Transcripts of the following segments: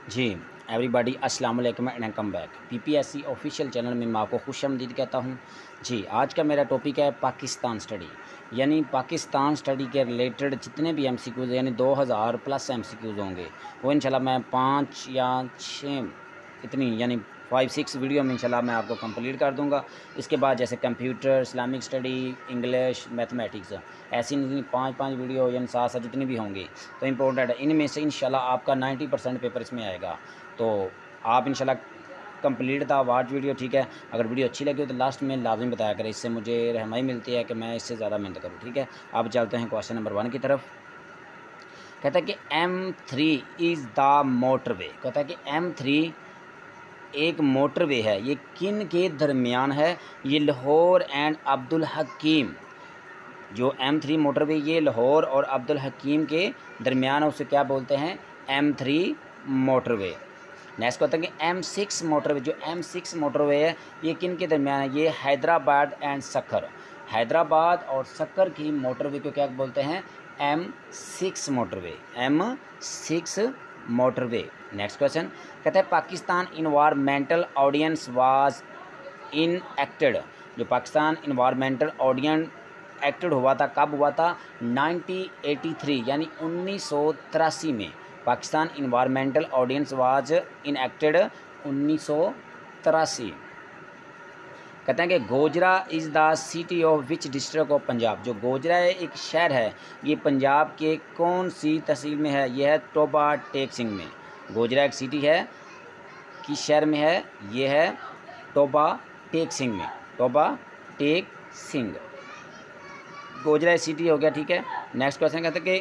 जी everybody अस्सलाम वालेकुम and come back PPSC official channel में मैं आपको खुशामदीद कहता हूं। जी आज का मेरा टॉपिक है पाकिस्तान स्टडी, यानी पाकिस्तान स्टडी के रिलेटेड जितने भी एमसीक्यूज़ यानी 2000 प्लस एमसीक्यूज़ होंगे वो इंशाल्लाह मैं 5 या 6 इतनी यानी 5-6 वीडियो में इंशाल्लाह मैं आपको कंप्लीट कर दूंगा। इसके बाद जैसे computer, Islamic study, English, mathematics, ऐसी नहीं 5-5 वीडियो यानी 7 जितनी भी होंगी तो इम्पोर्टेंट है। इनमें से इंशाल्लाह आपका 90% पेपर इसमें आएगा। तो आप इंशाल्लाह कंप्लीट था वाच वीडियो, ठीक है। अगर वीडियो अच्छी लगी हो तो लास्ट में लाजिम बताया करें, इससे मुझे रहनुमाई मिलती है कि मैं इससे ज़्यादा मेहनत करूँ, ठीक है। अब चलते हैं क्वेश्चन नंबर 1 की तरफ। कहता है कि M3 इज़ द मोटरवे। कहता है कि M3 एक मोटरवे है, ये किन के दरमियान है? ये लाहौर एंड अब्दुल हकीम। जो M3 मोटरवे ये लाहौर और अब्दुल हकीम के दरमियान है, उसे क्या बोलते हैं? M3 motorway. नेक्स्ट कहते हैं कि M6 मोटरवे। जो M6 मोटरवे है ये किन के दरमियान है? ये हैदराबाद एंड सक्कर। हैदराबाद और सक्कर की मोटरवे को क्या बोलते हैं? M6 motorway. M6 motorway. Next question कहते हैं Pakistan environmental ordinance was enacted. जो पाकिस्तान इन्वायरमेंटल ऑर्डिनेंस एक्टेड हुआ था, कब हुआ था? 1983 यानी 1983 में Pakistan environmental ordinance was enacted 1983। कहते हैं कि Gojra is the city of which district of Punjab. जो गोजरा है एक शहर है, ये पंजाब के कौन सी तहसील में है? यह है टोबा टेक सिंह में। गोजरा एक सिटी है, किस शहर में है? ये है टोबा टेक सिंह में। टोबा टेक सिंह गोजरा सिटी हो गया, ठीक है। नेक्स्ट क्वेश्चन कहते हैं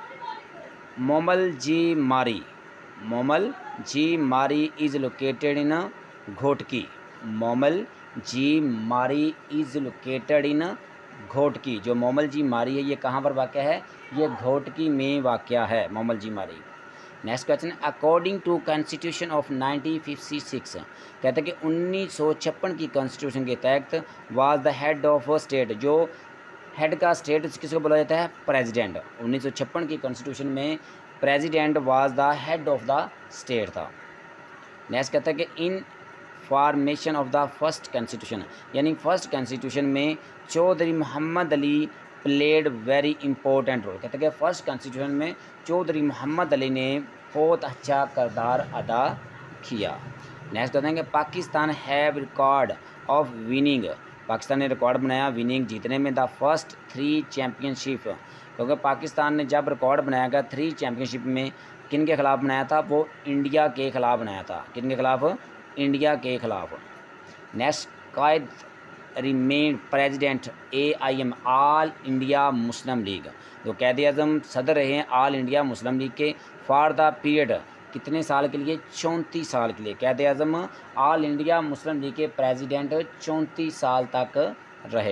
कि मोमल जी मारी। मोमल जी मारी इज़ लोकेटेड इन घोटकी। मोमल जी मारी इज़ लोकेटेड इन घोटकी। जो मोमल जी मारी है ये कहाँ पर वाक़या है? ये घोटकी में वाक़या है मोमल जी मारी। Next question according to constitution of 1956। कहते हैं कि 1956 की कॉन्स्टिट्यूशन के तहत was the head of state. जो हेड का स्टेट किसको बोला जाता है? प्रेसिडेंट। 1956 की कॉन्स्टिट्यूशन में president was the head of the state था। नेक्स्ट कहता है कि in formation of the first constitution, यानी फर्स्ट कॉन्स्टिट्यूशन में Chaudhry Mohammad Ali played very important role. कहते हैं कि फर्स्ट कॉन्स्टिट्यूशन में चौधरी मोहम्मद अली ने बहुत अच्छा किरदार अदा किया। नेक्स्ट कहते हैं कि Pakistan have record of winning. Pakistan ने रिकॉर्ड बनाया विनिंग जीतने में द फर्स्ट 3 चैम्पियनशिप। क्योंकि पाकिस्तान ने जब रिकॉर्ड बनाया गया 3 चैम्पियनशिप में किन के ख़िलाफ़ बनाया था? वो इंडिया के ख़िलाफ़ बनाया था। किन के ख़िलाफ़? इंडिया के ख़िलाफ़। Next Quaid remain president AIM all India Muslim League. जो कैद आज़म सदर रहे हैं ऑल इंडिया मुस्लिम लीग के फॉर द पीरियड कितने साल के लिए? 34 साल के लिए। Quaid Azam all India Muslim League के प्रेसिडेंट 34 साल तक रहे,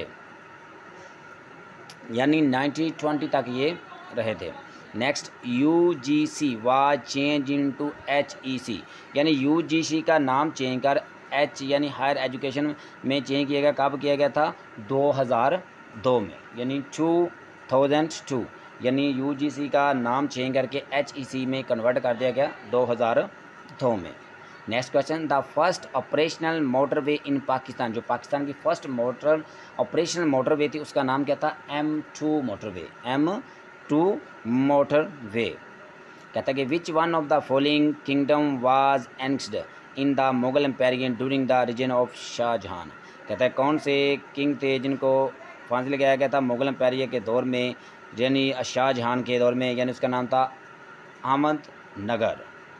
यानी 1920 तक ये रहे थे। Next UGC was change into HEC, यानी UGC का नाम चेंज कर H यानी हायर एजुकेशन में चेंज किया गया। कब किया गया था? 2002 में, यानी 2002, यानी UGC का नाम चेंज करके HEC में कन्वर्ट कर दिया गया 2002 में। Next question the first operational motorway in Pakistan. जो पाकिस्तान की फर्स्ट ऑपरेशनल मोटरवे थी उसका नाम क्या था? M2 motorway. M2 motorway. कहता है कि which one of the following kingdom was annexed in the Mughal empire during the region of Shahjahan. कहता है कौन से किंग थे जिनको फांसी लगाया गया था मुगल एम्पायर के दौर में, यानी शाहजहां के दौर में, यानी उसका नाम था अहमदनगर।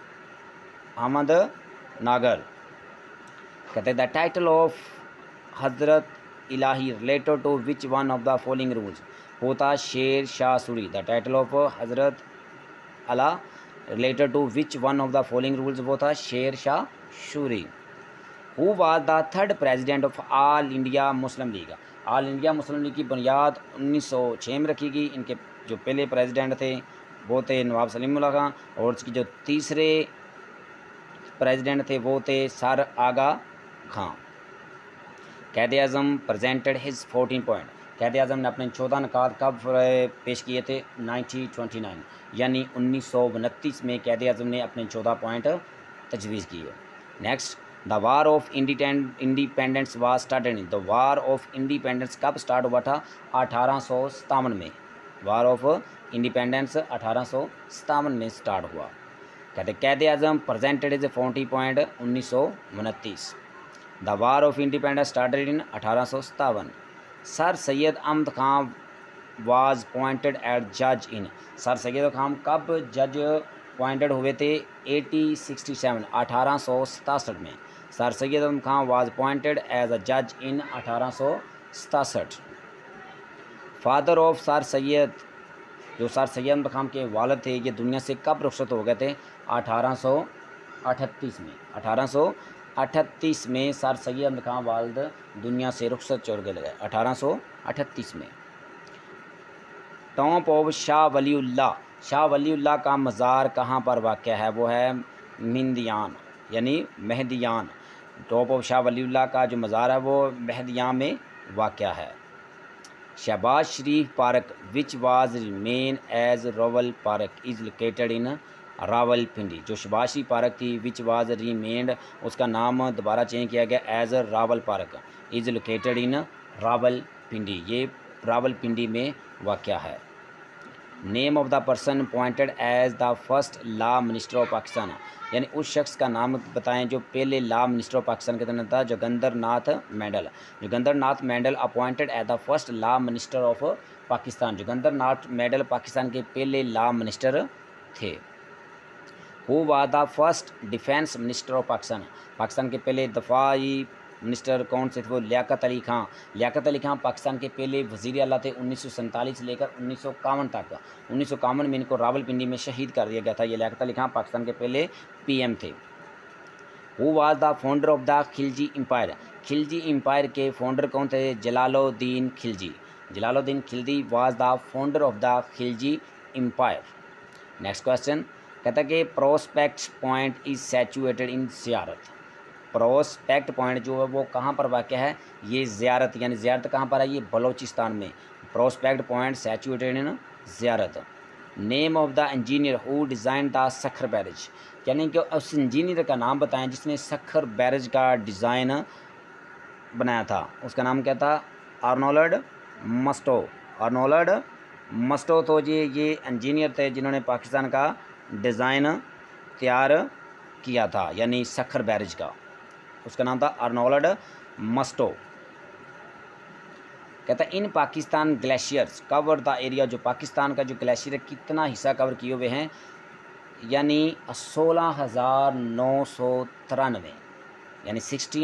अहमदनगर। कहते हैं द टाइटल ऑफ हजरत इलाही related to which one of the following rules. वो था Sher Shah Suri. The title of हजरत अला related to which one of the following rules. वो था Sher Shah Suri. Who was the third president of all India Muslim League. All India Muslim League की बुनियाद 1906 में रखी गई। इनके जो पहले प्रेसिडेंट थे वो थे नवाब सलीमुल्लाह खां, और इसकी जो तीसरे प्रेसिडेंट थे वो थे सर आगा खां। कैद आज़म प्रेजेंटेड हिज 14 पॉइंट। कैद आज़म ने अपने 14 नकात कब पेश किए थे? 1929, यानी 1929 में कैद आज़म ने अपने 14 पॉइंट तजवीज़ की है। Next, the war of independence was started in, the war of independence कब स्टार्ट हुआ था? 1857 में। वार ऑफ इंडिपेंडेंस 1857 में स्टार्ट हुआ। कहते Quaid Azam presented is 40 point 1929। The war of independence started in 1857। Sir Syed Ahmad Khan was pointed at जज इन, सर सैयद खान कब जज पॉइंटेड हुए थे? 1867 1867 में। Sir Syed Ahmad Khan was pointed as a जज in 1867। Father of sir Syed, जो सर सैयद अहमद खान के वालिद थे, ये दुनिया से कब रुखसत हो गए थे? 1838 में। 1838 में सर सैयद अहमद खान वालिद दुनिया से रुखसत चढ़ गए 1838 में। टॉम्ब ऑफ शाह वलीउल्लाह, शाह वलीउल्लाह का मज़ार कहाँ पर वाक़ है? वो है मेहदियान यानी मेहदियान। टॉप ऑफ शाह वलीउल्लाह का जो मज़ार है वो मेहदियान में वाक़ है। Shahbaz Sharif park which was remain as Rawal park is located in Rawalpindi, जो शहबाज शरीफ पार्क थी विच वाज रिमेंड, उसका नाम दोबारा चेंज किया गया as Rawal park is located in Rawalpindi, ये रावलपिंडी में वाक़ है। Name of the person appointed as the first law minister of Pakistan, यानी उस शख्स का नाम बताएं जो पहले लॉ मिनिस्टर ऑफ पाकिस्तान के तहत था। Joginder Nath Mandal, Joginder Nath Mandal appointed as the first law minister of Pakistan, Joginder Nath Mandal Pakistan के पहले लॉ मिनिस्टर थे। Who was the first defence minister of Pakistan, Pakistan के पहले दफाई मिनिस्टर कौन से थे? वो लियाकत अली खां। लियाकत अली खां पाकिस्तान के पहले वज़ीर आला थे 1947 से लेकर 1951 तक। 1951 में इनको रावलपिंडी में शहीद कर दिया गया था। ये लियाकत अली खां पाकिस्तान के पहले पीएम थे। Who was the founder of the Khilji empire, Khilji empire के फाउंडर कौन थे? Jalaluddin Khilji. Jalaluddin Khilji was the founder of the Khilji empire. Next question कहता है कि prospect point is situated in Ziarat, prospect point जो है वो कहाँ पर वाक़या है? ये ज़ियारत, यानी ज़ियारत कहाँ पर है? ये बलोचिस्तान में। Prospect point situated in Ziarat. Name of the engineer who design the Sukkur barrage, यानी कि उस इंजीनियर का नाम बताएं जिसने सखर बैरेज का डिज़ाइन बनाया था। उसका नाम क्या था? Arnold Mustoe. आर्नोल्ड मस्टो तो ये इंजीनियर थे जिन्होंने पाकिस्तान का डिज़ाइन तैयार किया था, यानी सखर बैरेज का। उसका नाम था आर्नोल्ड मस्टो। कहता है in Pakistan glaciers cover the area, जो पाकिस्तान का जो ग्लेशियर है कितना हिस्सा कवर किए हुए हैं? यानी 16,993, यानी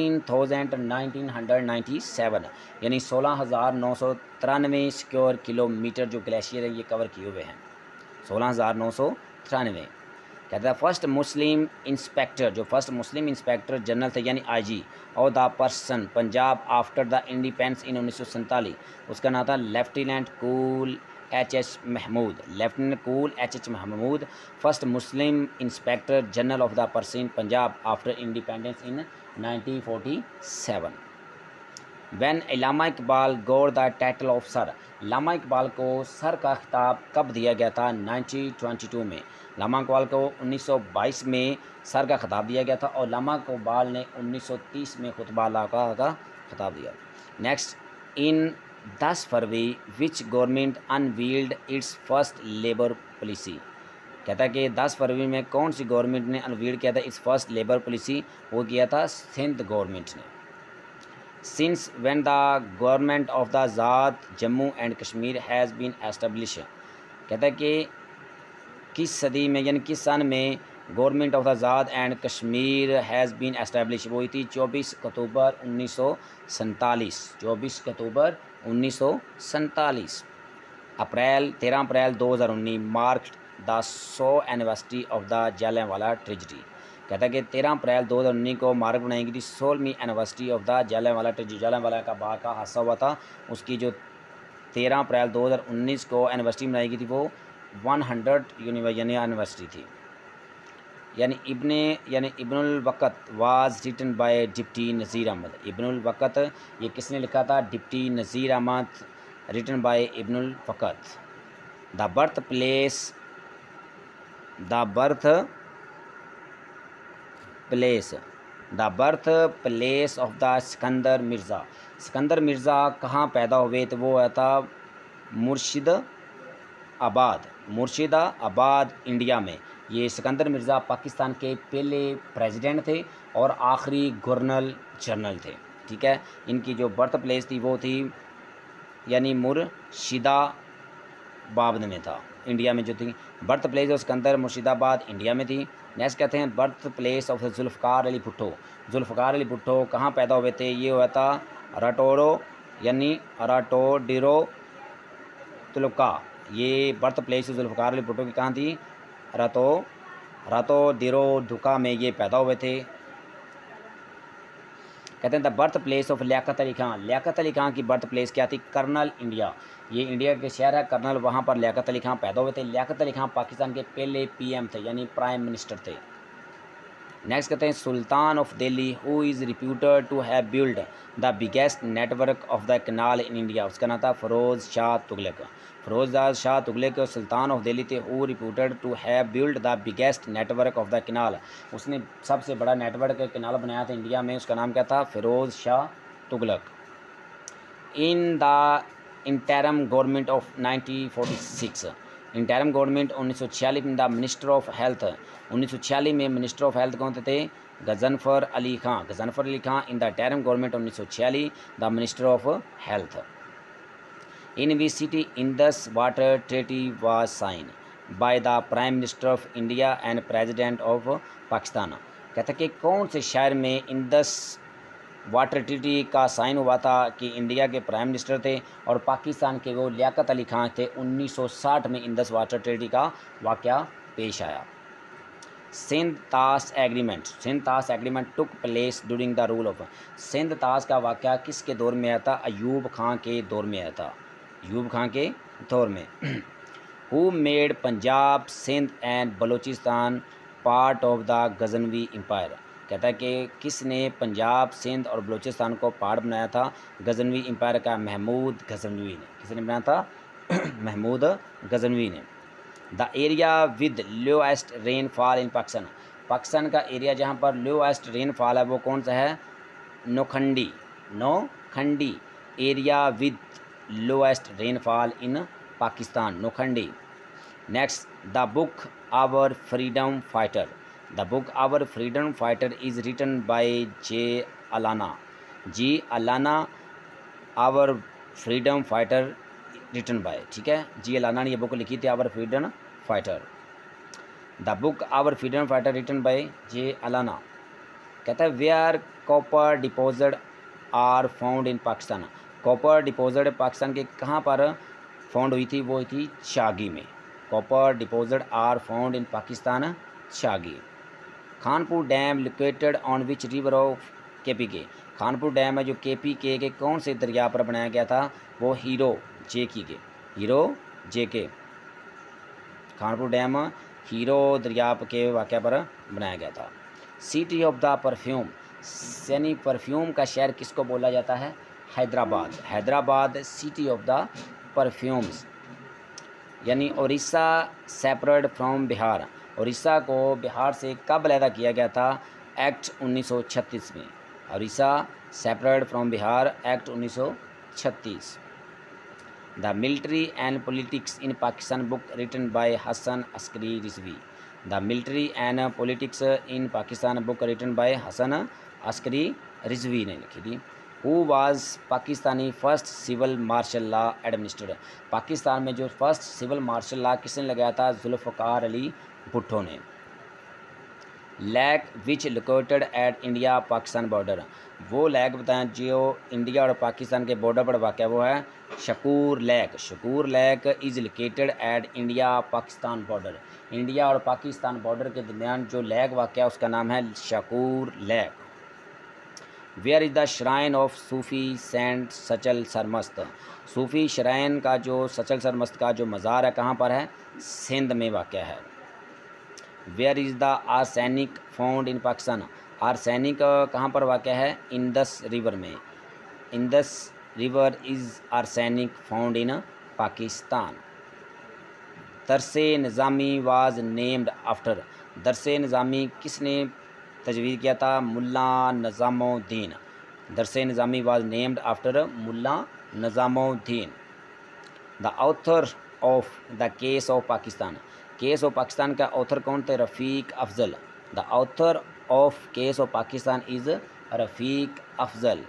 16,1997, यानी 16,993 स्क्वायर किलोमीटर जो ग्लेशियर है ये कवर किए हुए हैं। 16,993। कहता है फर्स्ट मुस्लिम इंस्पेक्टर, जो फर्स्ट मुस्लिम इंस्पेक्टर जनरल थे यानी आईजी और the person Punjab after the independence in 1947, उसका नाम था lieutenant cool H H. Mahmood. Lieutenant cool H H. Mahmood first Muslim inspector general of the person Punjab after independence in 1947। When Allama Iqbal got the title of sir, Allama Iqbal को sir का खिताब कब दिया गया था? 1922 में। अल्लामा इकबाल को 1922 में सर का खिताब दिया गया था और अल्लामा इकबाल ने 1930 में खुतबा का खिताब दिया। Next, in 10 February which government unveiled its first labour policy, कहता है कि 10 फरवरी में कौन सी गवर्नमेंट ने अनवील्ड किया था इस फर्स्ट लेबर पॉलिसी? वो किया था सिंध गवर्नमेंट ने। Since when the government of the Azad Jammu and Kashmir has been establish, कहता है कि किस सदी में यानी किस सन में government of the Azad and Kashmir has been establish? वो हुई थी 24 अक्टूबर 1947। 24 अक्टूबर 1947। 13 April 2019 marked the 100 anniversary of the Jallianwala tragedy, कहता है कि 13 अप्रैल 2019 को मार्क बनाई गई थी 16वीं anniversary of the Jallianwala tragedy. Jallianwala का बाग का हादसा हुआ था, उसकी जो 13 अप्रैल 2019 को एनिवर्सरी बनाई गई थी वो 100 यानी एनिवर्सरी थी। यानी Ibnul Waqt was written by deputy Nazir Ahmad. Ibnul Waqt ये किसने लिखा था? Deputy Nazir Ahmad, written by Ibnul Waqt. The place the birth place of the Sikandar Mirza. Sikandar Mirza कहाँ पैदा हुए? तो वो था मुर्शिदाबाद इंडिया में। ये सिकंदर मिर्ज़ा पाकिस्तान के पहले प्रेसिडेंट थे और आखिरी गवर्नर जनरल थे। ठीक है, इनकी जो बर्थ प्लेस थी वो थी यानी मुर्शिदाबाद में था, इंडिया में जो थी birth place of Sikandar Murshidabad India में थी। नेक्स्ट कहते हैं birth place of Zulfikar Ali Bhutto. Zulfikar Ali Bhutto कहाँ पैदा हुए थे? ये हुआ था राटोरो यानी राटोडिरो तुलका। ये बर्थ प्लेस जुल्फ़िकार अली भुट्टो की कहाँ थी? रातोडिरो दुका में ये पैदा हुए थे। कहते हैं the birth place of Liaquat Ali Khan. Liaquat Ali Khan की बर्थ प्लेस क्या थी? Colonel India. ये इंडिया के शहर है कर्नल, वहाँ पर लियाकत अली खां पैदा हुए थे। लियाकत अली खां पाकिस्तान के पहले पीएम थे यानी प्राइम मिनिस्टर थे। नेक्स्ट कहते हैं sultan of Delhi who is reputed to have build the biggest network of the canal in India. उसका नाम था फ़िरोज़ शाह तुगलक। फ़िरोज़ शाह तुगलक सुल्तान ऑफ दिल्ली थे who reputed to have build the biggest network of the canal. उसने सबसे बड़ा नेटवर्क कैनाल बनाया था India में। उसका नाम क्या था? Firoz Shah Tughlaq. In the interim government of 1946 interim government 1946 में द मिनिस्टर ऑफ हेल्थ 1946 में मिनिस्टर ऑफ हेल्थ कौन थे? Ghazanfar Ali Khan. Ghazanfar Ali Khan in the interim government 1946 the minister of health. In which city Indus water treaty was sign by the prime minister of India and president of Pakistan. कहते कि कौन से शहर में Indus water treaty का साइन हुआ था कि इंडिया के प्राइम मिनिस्टर थे और पाकिस्तान के वो लियाकत अली खां थे। 1960 में इंडस वाटर ट्रीटी का वाक़या पेश आया। सिंध ताश agreement took place during the rule of. Sindh ताश का वाक़या किसके दौर में आया था? अयूब खां के दौर में आया था। अयूब खां के दौर में। Who made Punjab Sindh and Balochistan part of the Ghaznavi empire. कहता है कि किसने पंजाब सिंध और बलूचिस्तान को पार्ट बनाया था गजनवी एम्पायर का? महमूद गजनवी ने। किसने बनाया था? महमूद गजनवी ने। The area with lowest rainfall in Pakistan का एरिया जहाँ पर लोएस्ट रेनफॉल है वो कौन सा है? Nokkundi area with lowest rainfall in Pakistan, Nokkundi. Next the book our freedom fighter. The book our freedom fighter is written by J Allana our freedom fighter written by. ठीक है, जी अलाना ने ये बुक लिखी थी our freedom fighter. The book our freedom fighter written by J Allana. कहता है where copper deposit are found in Pakistan. Copper deposit Pakistan के कहाँ पर फाउंड हुई थी? वो हुई थी शागी में। Copper deposit are found in Pakistan, Chagai. Khanpur dam located on which river of KPK। Khanpur dam है जो KPK के कौन से दरिया पर बनाया गया था? वो हीरो JK। खानपुर डैम हीरो दरिया के वाक़या पर बनाया गया था। सिटी ऑफ द परफ्यूम यानी परफ्यूम का शहर किसको बोला जाता है? Hyderabad city of the perfumes. यानी उड़ीसा सेपरेट फ्रॉम बिहार। उड़ीसा को बिहार से कब अलहदा किया गया था? एक्ट 1936 में। Orissa separate from Bihar act 1936। The military and politics in Pakistan book written by Hasan Askari Rizvi. The military and politics in Pakistan book written by Hasan Askari Rizvi ने लिखी थी। Who was Pakistani first civil martial law administrator. Pakistan में जो फर्स्ट सिविल मार्शल लॉ किसने लगाया था? जुल्फ़िकार अली भुट्टो ने। Lake which located at India Pakistan border. वो लैक बताएं जो इंडिया और पाकिस्तान के बॉर्डर पर वाक़ है वो है Shakoor lake is located at India Pakistan border. India और पाकिस्तान बॉर्डर के दरमियान जो लैक वाक़ है उसका नाम है Shakoor lake. Where is the shrine of sufi saint Sachal Sarmast. Sufi shrine का जो सचल सरमस्त का जो मज़ार है कहाँ पर है? सिंध में वाक़ है। Where is the arsenic found in Pakistan. Arsenic कहाँ पर वाक़ है? इंडस रिवर में। Indus river is arsenic found in Pakistan. Darse Nizami was named after. दरसे निज़ामी किसने तजवीज़ किया था? Mulla Nizamuddin. Darse Nizami was named after Mulla Nizamuddin. The author of the case of Pakistan. Case of Pakistan का ऑथर कौन थे? Rafiq Afzal. The author of case of Pakistan is Rafiq Afzal.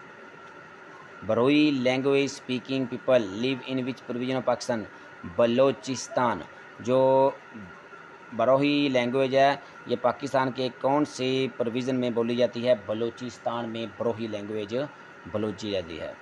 Brahui language speaking people live in which provision of Pakistan? Balochistan. जो Brahui language है ये पाकिस्तान के कौन से प्रोविज़न में बोली जाती है? बलोचिस्तान में बरोही लैंग्वेज बोली जाती है।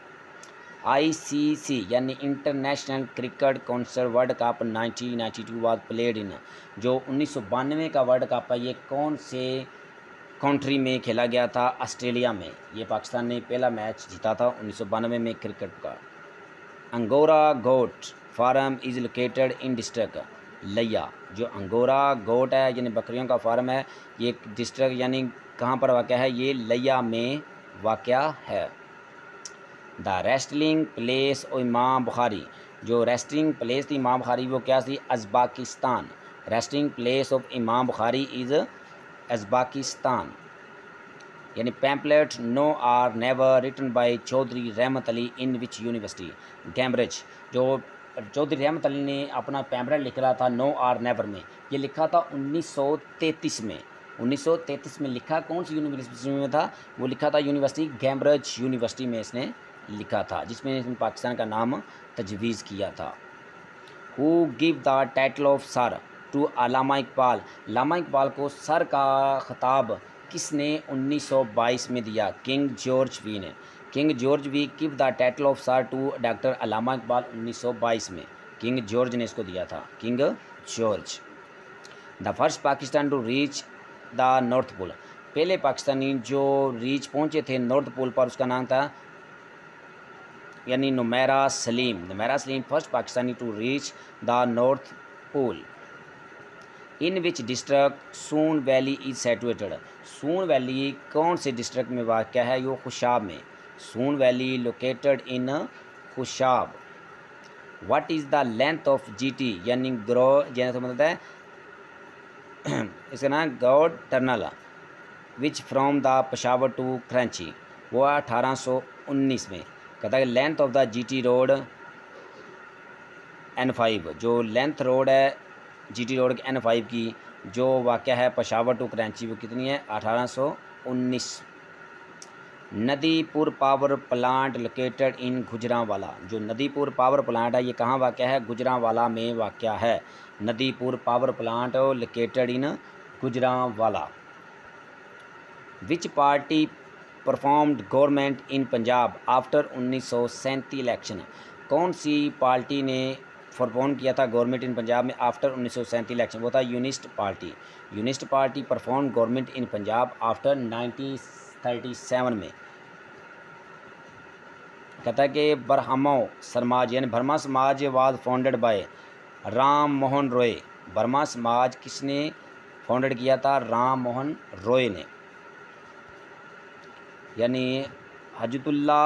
ICC यानी international cricket council world cup 1992 was played in. जो 1992 का वर्ल्ड कप है ये कौन से कंट्री में खेला गया था? ऑस्ट्रेलिया में। ये पाकिस्तान ने पहला मैच जीता था 1992 में क्रिकेट का। Angora goat farm is located in district Layyah. जो अंगोरा गोट है यानी बकरियों का फार्म है ये डिस्ट्रिक्ट यानी कहाँ पर वाक़या है? ये लिया में वाक़या है। The wrestling place of Imam Bukhari. जो रेस्टिंग प्लेस थी इमाम बुखारी वो क्या थी? Uzbekistan. Resting place of Imam Bukhari is Uzbekistan. यानी pamphlet now or never written by Chaudhry Rahmat Ali in which university? Cambridge. जो चौधरी रहमत अली ने अपना पैम्पलेट लिख रहा था नो आर नेवर में, ये लिखा था 1933 में। 1933 में लिखा कौन सी यूनिवर्सिटी में था? वो लिखा था यूनिवर्सिटी कैम्ब्रिज यूनिवर्सिटी में इसने लिखा था, जिसमें इसने पाकिस्तान का नाम तजवीज़ किया था। Who give the title of sir to Allama Iqbal. Allama Iqbal को सर का खिताब किसने 1922 में दिया? किंग जॉर्ज वी ने। King George V give the title of sir to doctor Allama Iqbal 1922 में किंग जॉर्ज ने इसको दिया था, king George. The first Pakistan to reach the north pole. पहले पाकिस्तानी जो रीच पहुँचे थे नॉर्थ पोल पर उसका नाम था यानी Numaira Saleem. Numaira Saleem first Pakistani to reach the north pole. In which district Soon valley is situated. Soon valley कौन से डिस्ट्रिक्ट में वाक़या है? यो खुशाब में। Soon valley located in Khushab. What is the length of GT यानी ग्रो जैसे मतलब है इसका नाम गॉड टनल which from the Peshawar to Karachi. वो 1819 में। कहता है length of the GT road N5। जो लेंथ रोड है GT रोड की N5 की जो वाक़या है पेशावर टू कराची वो कितनी है? 1819। Nandipur power plant located in Gujranwala. जो नदीपुर पावर प्लांट है ये कहाँ वाक़या है? गुजरांवाला में वाक़या है। Nandipur power plant located in Gujranwala. Which party performed government in Punjab after 1937 election. कौन सी पार्टी ने परफॉर्म किया था गवर्नमेंट इन पंजाब में आफ्टर 1937 इलेक्शन? वो था unionist party. Unionist party perform government in Punjab after 1937 में। कहता है कि ब्रह्मो समाज यानी Brahmo Samaj was founded by Ram Mohan Roy. Brahmo Samaj किसने फाउंडेड किया था? राम मोहन रॉय ने। यानी Hujjatullah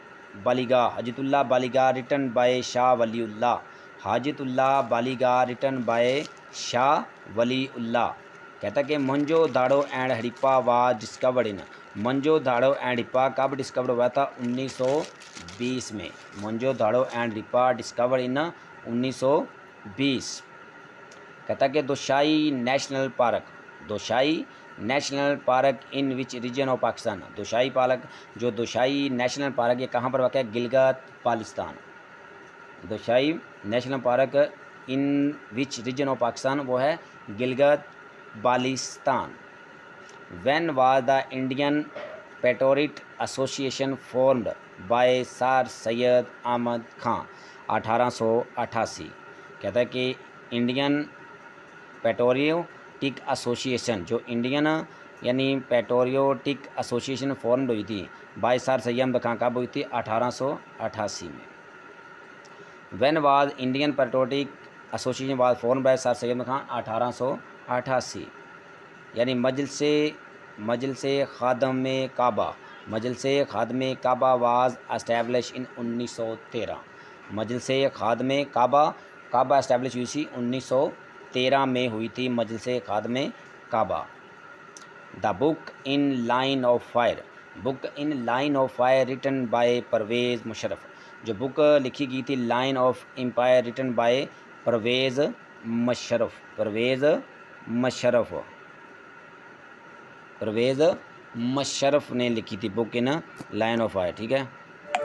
Baligha written by Shah Waliullah. Hujjatullah Baligha written by Shah Waliullah. कहता है कि Mohenjo Daro and Harappa was discovered in. Mohenjo Daro and Harappa कब डिस्कवर हुआ था? 1920 में। Mohenjo Daro and Harappa discovered in 1920। कहता है कि Deosai national park in which region of Pakistan. Deosai park जो दोशाई नेशनल पार्क ये कहाँ पर वाक़या है? Gilgit Baltistan. Deosai national park in which region of Pakistan वो है Gilgit Baltistan. When was the Indian patriotic association formed by sir Syed Ahmad Khan? 1888। कहता है कि इंडियन पेट्रोलिटिक एसोसिएशन जो इंडियन यानी पेट्रोलिटिक एसोसिएशन फॉर्म्ड हुई थी बाय सर सैयद अहमद खां कब हुई थी? 1888 में। When was Indian patriotic association was formed by sir Syed Ahmad Khan? 1888। यानी Majlis Khuddam Kaaba was establish in 1913। Majlis Khuddam Kaaba establish हुई थी 1913 में हुई थी Majlis Khuddam Kaaba. The book in line of fire, book in line of fire written by Pervez Musharraf, जो बुक लिखी गई थी line of empire written by Pervez Musharraf, Pervez Musharraf, Pervez Musharraf ने लिखी थी book in line of fire. ठीक है,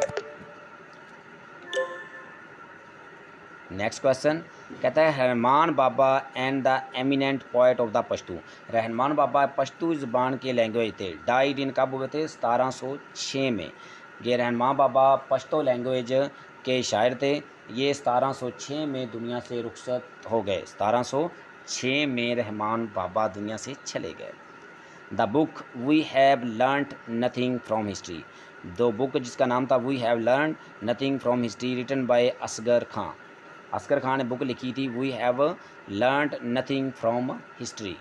नेक्स्ट क्वेश्चन कहता है Rahman Baba and the eminent poet of the Pashto, Rahman Baba Pashto ज़बान के लैंग्वेज थे, डाइड इन कब हुए थे 1706 में। ये रहमान बाबा पश्तो लैंग्वेज के शायर थे, ये 1706 में दुनिया से रुखसत हो गए, 1706 में रहमान बाबा दुनिया से चले गए। The book we have learned nothing from history, दो बुक जिसका नाम था we have learned nothing from history written by Asghar Khan, Asghar Khan ने बुक लिखी थी we have learned nothing from history.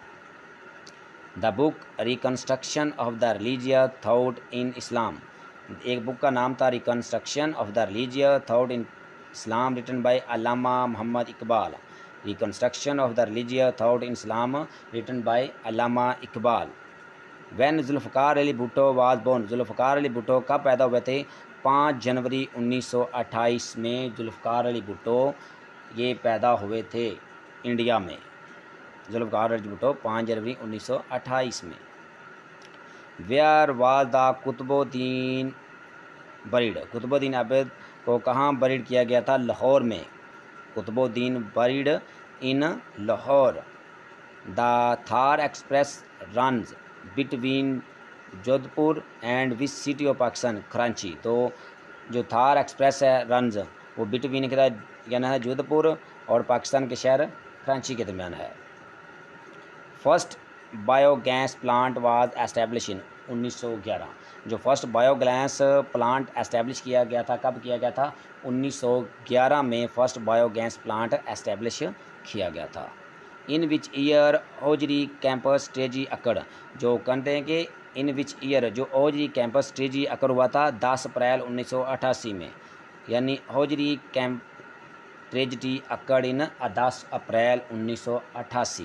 The book reconstruction of the religious thought in Islam, एक book का नाम था reconstruction of the religious thought in Islam written by Allama Mohammad Iqbal, reconstruction of the religious thought in Islam written by Allama Iqbal. When Zulfikar Ali Bhutto was born, Zulfikar Ali Bhutto कब पैदा हुए थे 5 जनवरी 1928 में जुल्फ़िकार अली भुट्टो ये पैदा हुए थे इंडिया में, जुल्फ़िकार अली भुट्टो 5 जनवरी 1928 में। Where was the Qutbuddin buried, Qutbuddin Aibak को कहाँ बरीड किया गया था, लाहौर में, Qutbuddin buried in Lahore. The Thar express runs between Jodhpur and which city of Pakistan, Karachi, तो जो थार एक्सप्रेस है रन्स वो बिटवीन के यानी है जोधपुर और पाकिस्तान के शहर कराची के दरमियान है। First biogas plant was establish in 1911, जो फर्स्ट बायोगैस प्लांट एस्टेब्लिश किया गया था कब किया गया था 1911 में फर्स्ट बायोगैस प्लांट एस्टेब्लिश किया गया था। इन विच ईयर ओजरी कैंपस स्ट्रेजी अकड़, जो कहते हैं कि इन विच ईयर जो ओजरी कैंपस स्ट्रेजी अकर हुआ था 10 अप्रैल 1988 में, यानी Ojri camp tragedy occurred in 10 April 1988।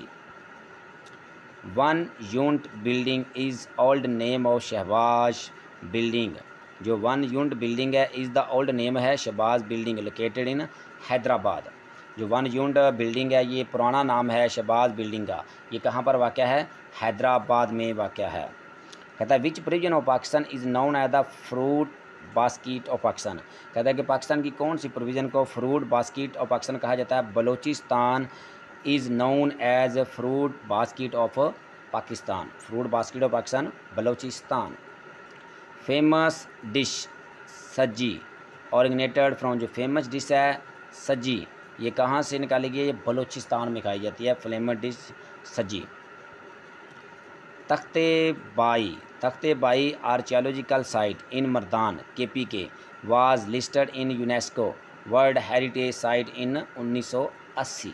One unit building is old name of Shahbaz building, जो वन यूनिट बिल्डिंग है इज़ द ओल्ड नेम है Shahbaz building located in Hyderabad, जो वन यूनिट बिल्डिंग है ये पुराना नाम है शहबाज बिल्डिंग का, ये कहाँ पर वाक़या है, हैदराबाद में वाक़या है। कहता है which provision of Pakistan is known as the fruit basket of Pakistan, कहता है कि पाकिस्तान की कौन सी प्रोविज़न को फ्रूट बास्केट ऑफ पाकिस्तान कहा जाता है, Balochistan is known as fruit basket of Pakistan, fruit basket of Pakistan Balochistan. Famous dish sajji originated from, जो फेमस डिश है सज्जी ये कहाँ से निकाली गई है, ये बलूचिस्तान में खाई जाती है famous dish sajji. Takhte Bahi archaeological site in Mardan KPK was listed in UNESCO world heritage site in 1980,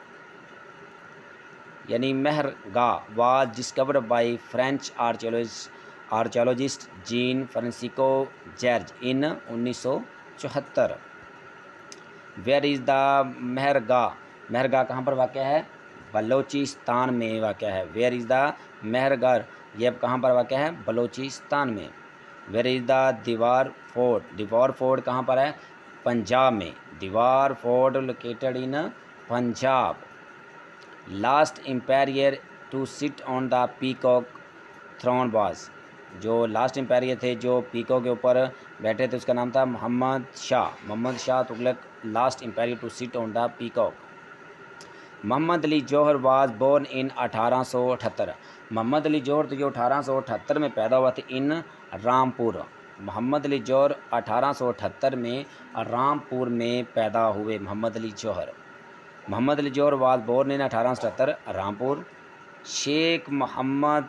यानी Mehrgarh was discovered by French archaeologist Jean Francisco George in 1974। Where is the Mehrgarh, Mehrgarh कहाँ पर वाक़ है, बलूचिस्तान में वाक़ है। वेयर इज़ द मेहरगाह, ये कहाँ पर वाक़ है, बलूचिस्तान में। Where is the Derawar fort, Derawar fort कहाँ पर है, पंजाब में, Derawar fort located in Punjab. Last empire to sit on the peacock throne was, जो लास्ट एम्पायर थे जो पीकॉक के ऊपर बैठे थे उसका नाम था Mohammad Shah Tughlaq, last empire to sit on the peacock. Mohammad Ali Jauhar was born in 1878, Mohammad Ali Jauhar तो जो 1878 में पैदा हुआ थे इन रामपुर, मोहम्मद अली जौहर 1878 में रामपुर में पैदा हुए Mohammad Ali Jauhar. Mohammad Ali Jauhar was born in 1877 Rampur. Sheikh Muhammad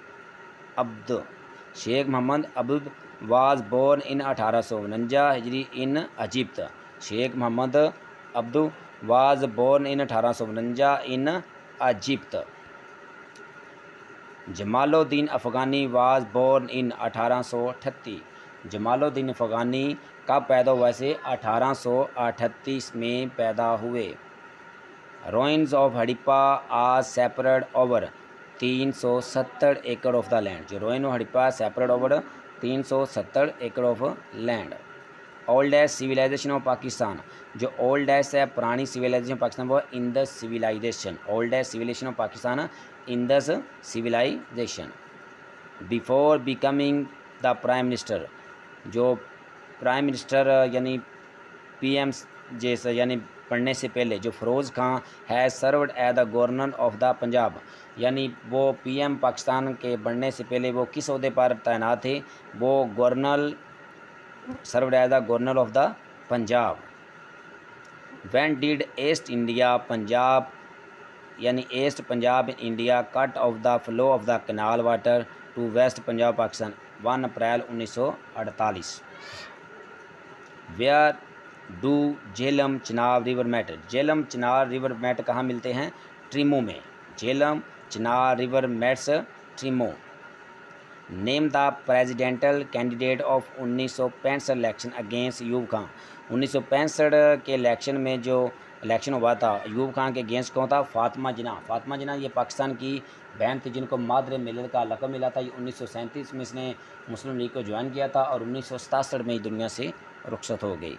Abd was born in 1849 हिजरी in Egypt, Sheikh Muhammad Abduh was born in 1849 in Egypt. Jamaluddin Afghani was born in 1838, Jamaluddin Afghani कब पैदा हुआ से 1838 में पैदा हुए। Ruins of Harappa are separate over 370 एकड़ ऑफ द लैंड। जो रोइन हड़प्पा सेपरेट ओवर 370 एकड़ of land. Old age civilization of Pakistan. जो ओल्ड एज है पुरानी सिविलाइजेशन पाकिस्तान वो Indus civilization. Old age civilization of Pakistan Indus civilization. Before becoming the prime minister. जो prime minister यानी PM जैसे यानी पढ़ने से पहले जो फ़िरोज़ खान है served as the governor of the Punjab. यानी वो पीएम पाकिस्तान के बनने से पहले वो किस ओहदे पर तैनात थे? वो governor served as the governor of the Punjab. When did east India Punjab यानी east Punjab in India cut off the flow of the canal water to west Punjab Pakistan? 1 अप्रैल 1948। Where do Jhelum Chenab river met. Jhelum Chenab river met कहाँ मिलते हैं? ट्रिमो में। Jhelum Chenab river meets Trimmu. Name the presidential candidate of 1965 election against Ayub Khan. 1965 के election में जो election हुआ था अयूब खान के अगेंस्ट कौन था? फातिमा जिन्ना। फातिमा जिन्ना ये पाकिस्तान की बहन थी जिनको मादरे मिलत का लक़ब मिला था। ये 1937 में इसने मुस्लिम लीग को ज्वाइन किया था और 1967 में दुनिया से रुखसत हो गई।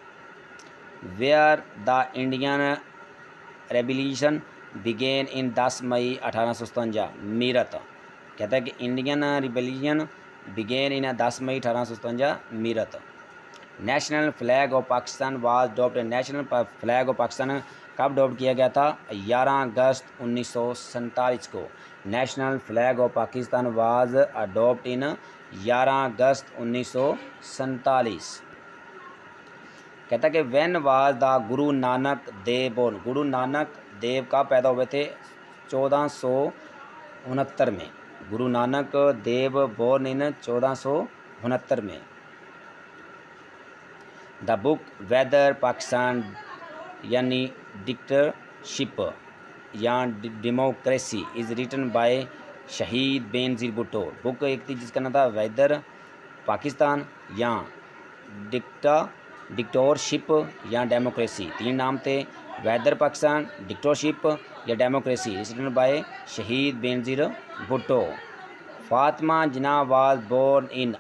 Where the Indian revolution began in 10 May 1857। Meerut. कहता है कि Indian rebellion began in 10 May 1857 Meerut. National flag of Pakistan was adopted. National flag of Pakistan कब अडॉप्ट किया गया था? 11 अगस्त 1947 को। National flag of Pakistan was adopt in 11 अगस्त 1947। कहता है कि when was the Guru Nanak Dev born. Guru Nanak Dev कब पैदा हुए थे? 1469 में। गुरु नानक देव बोर्न इन 1469 में। द बुक वेदर पाकिस्तान यानी डिक्टेटरशिप या democracy is written by Shaheed Benazir Bhutto. Book एक थी जिसका नाम था वेदर पाकिस्तान या डिक्टेटरशिप या डेमोक्रेसी। 3 नाम थे, वेदर पाकिस्तान, डिक्टेटरशिप या democracy. Is written by Shaheed Benazir Bhutto. Fatima Jinnah was born in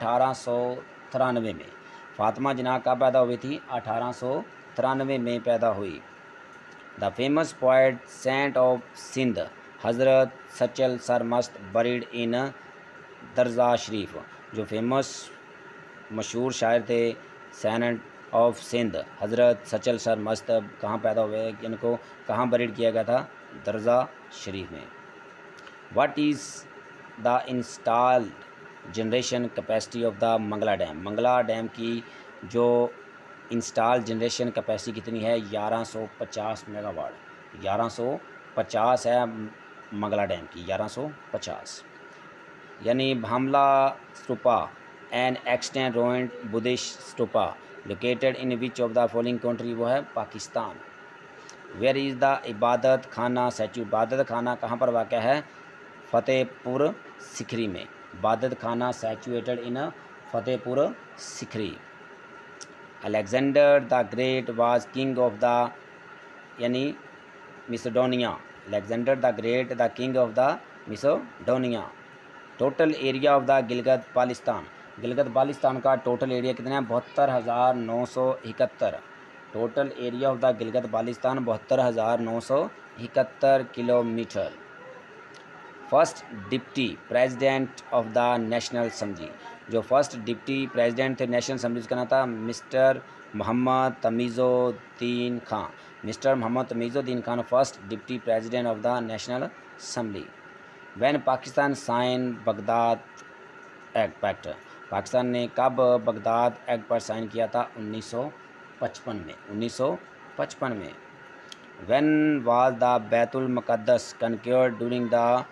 1893 में। फातिमा जिन्ना कब पैदा हुई थी? 1893 में पैदा हुई। The famous poet saint of Sindh Hazrat Sachal Sarmast buried इन दरगाह शरीफ। जो फेमस मशहूर शायर थे सेंट ऑफ सिंध हज़रत सचल सरमस्त कहाँ पैदा हुए? इनको कहाँ बरीड किया गया था? दरगाह शरीफ में। What is the installed generation capacity of the Mangla dam. Mangla dam की जो इंस्टॉल जनरेशन कैपेसिटी कितनी है? 1150 मेगावाट। 1150 है मंगला डैम की, 1150। यानी Bhamala stupa an extent ruined Buddhist stupa located in which of the following country? वो है पाकिस्तान। वेयर इज़ द इबादत खाना स्टैचू। इबादत खाना कहाँ पर वाक़या है? फतेहपुर सिकरी में। Ibadat Khana situated in Fatehpur Sikri. Alexander the great was king of the यानी Macedonia. Alexander the great the king of the Macedonia. Total area of the Gilgit Baltistan. Gilgit Baltistan का टोटल एरिया कितना है? 72,971। Total area of the Gilgit Baltistan 72,971 kilometre. First deputy president of the national assembly. जो first deputy president थे national assembly उसका नाम था mister Mohammad Tamizuddin Khan. Mister Mohammad Tamizuddin Khan first deputy president of the national assembly. When Pakistan sign Baghdad act. Pakistan ने कब Baghdad act पर sign किया था? 1955 में। 1955 में। When was the Baitul Muqaddas conquered during the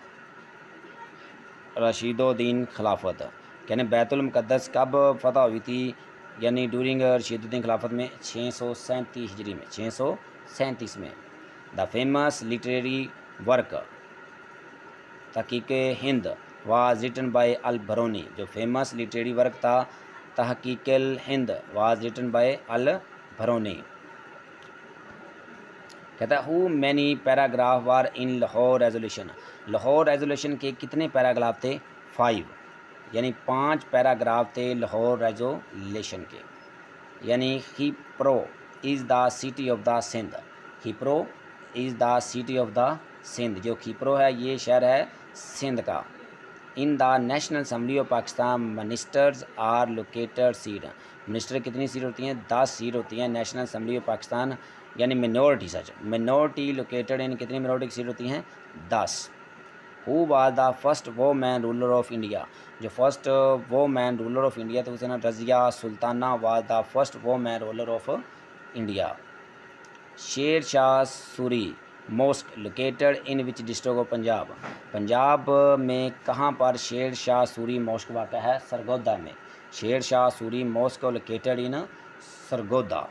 Rashiduddin खिलाफत। यानी बैतुल मुक़द्दस कब फतह हुई थी? यानी ड्यूरिंग रशीदुद्दीन खिलाफत में 637 हिजरी में। 637 में। The famous literary work Tahqiq Hind was written by Al Biruni. जो फेमस लिटरेरी वर्क था Tahqiq Hind was written by Al Biruni. कहता है how many paragraph are in Lahore resolution. Lahore resolution के कितने पैराग्राफ थे? 5, यानी 5 पैराग्राफ थे लाहौर रेजोल्यूशन के। यानी Khipro is the city of the Sindh. Khipro is the city of the Sindh. जो खिप्रो है ये शहर है सिंध का। In the national assembly of Pakistan ministers are located seat. Minister कितनी सीट होती हैं? 10 सीट होती हैं नेशनल असम्बली ऑफ पाकिस्तान, यानी minority such minority located in कितनी मिनोरिटी की सीट होती हैं? 10। Who was the first woman ruler of India. जो first woman ruler of India तो उसे ना Razia Sultana was the first woman ruler of India. Sher Shah Suri mosque located in which district of Punjab. Punjab में कहाँ पर शेर शाह सूरी मॉस्क वाक़ा है? सरगोदा में। Sher Shah Suri mosque located in Sargodha.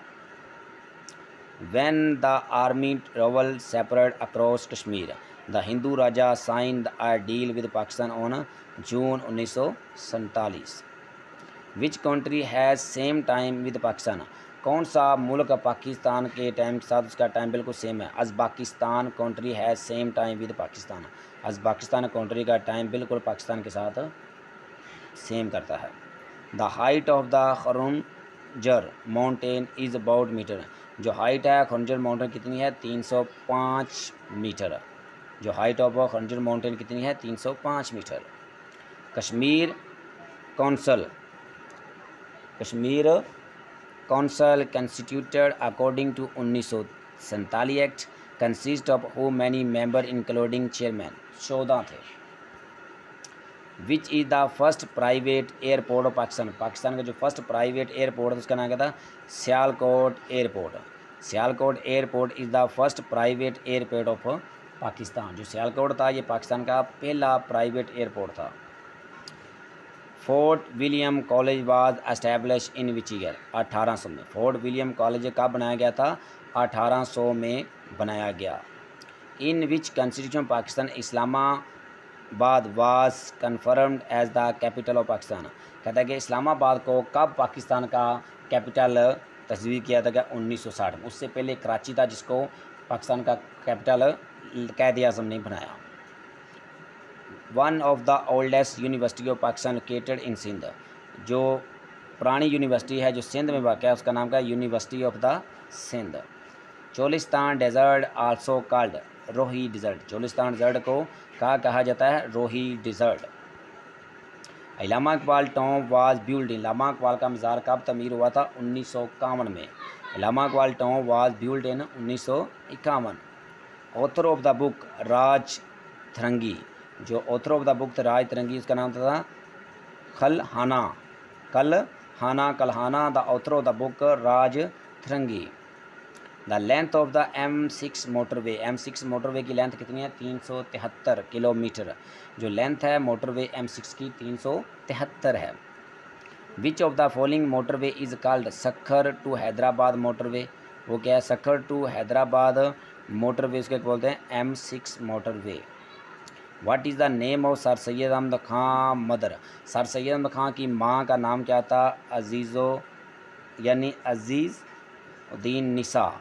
When the army traveled separate across Kashmir, the Hindu Raja signed a deal with Pakistan on June 1947. Which country has same time with Pakistan? कौन सा मुल्क पाकिस्तान के टाइम के साथ उसका टाइम बिल्कुल सेम है? अज़बाकिस्तान कंट्री है same time with Pakistan. Uzbekistan country का टाइम बिल्कुल पाकिस्तान के साथ सेम करता है। The height of the Khunjerab mountain is about metre. जो हाइट है खरुंजर माउंटेन कितनी है? 305 मीटर। जो हाइट ऑफ खरुंजर माउंटेन कितनी है? 305 metre. Kashmir council constituted according to 1947 act consist of how many member including chairman? 14 थे। Which is the first private airport of Pakistan. Pakistan का जो फर्स्ट प्राइवेट एयरपोर्ट है उसका नाम क्या था? Sialkot airport. Sialkot airport is the first private airport of Pakistan. जो सियालकोट था ये पाकिस्तान का पहला प्राइवेट एयरपोर्ट था। Fort William college was establish in which year? 1800 में। फोर्ट विलियम कॉलेज कब बनाया गया था? 1800 में बनाया गया। In which constitution Pakistan Islamabad was confirmed as the capital of Pakistan. कहता है कि इस्लामाबाद को कब पाकिस्तान का कैपिटल तस्वीर किया था? क्या 1960 में। उससे पहले कराची था जिसको पाकिस्तान का कैपिटल क़ायद आज़म ने बनाया। One of the oldest university of Pakistan located in Sindh. जो पुरानी यूनिवर्सिटी है जो सिंध में वाक़ है उसका नाम क्या है? University of the Sindh. Cholistan desert also called Rohi desert. Cholistan desert को कहा जाता है? Rohi desert. Allama Iqbal tomb was build in. Allama Iqbal का मज़ार कब तमीर हुआ था? 1951 में। Allama Iqbal tomb was build in 1951। Author of the book Rajatarangini. जो ऑथर ऑफ द बुक था राज थरंगी उसका नाम था Kalhana. The author of the book Rajatarangini. The length of the M6 motorway. M6 motorway की लेंथ कितनी है? 373 किलोमीटर। जो लेंथ है मोटरवे M6 की 373 है। Which of the following motorway is called Sukkur to Hyderabad motorway. वो क्या है? सक्खर टू हैदराबाद मोटरवे उसके बोलते हैं M6 motorway. What is the name of sir Syed Ahmad Khan mother. Sir Syed Ahmad Khan की माँ का नाम क्या था? अजीज़ुद्दीन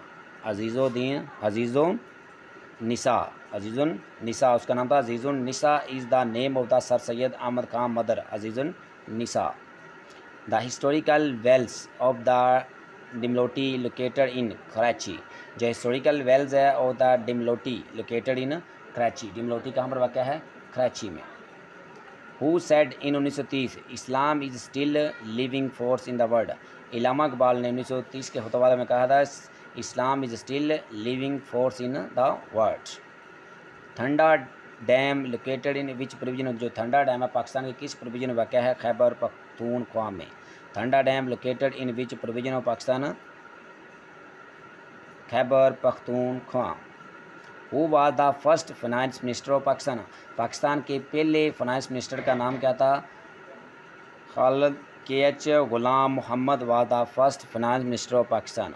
निसा उसका नाम था। Azizun Nisa is the name of the sir Syed Ahmad Khan mother Azizun Nisa. The historical wells of the Dumlottee located in Karachi. जो हिस्टोरिकल वेल्स है of the Dumlottee located in Karachi. Dumlottee कहाँ पर वाक़ है? कराची में। Who said in 1930 Islam is still living force in the world. Allama Iqbal ने 1930 के खुतबा में कहा था Islam is still living force in the world. Tanda dam located in which provision. जो ठंडा डैम है पाकिस्तान के किस प्रोविजन में वाक़ है? खैबर पख्तूनख्वा में। ठंडा dam located in which provision of Pakistan? Khyber Pakhtunkhwa. Who was the first finance minister of Pakistan. Pakistan के पहले फाइनेंस मिनिस्टर का नाम क्या था? Khalid KH Ghulam Muhammad was the first finance minister of Pakistan.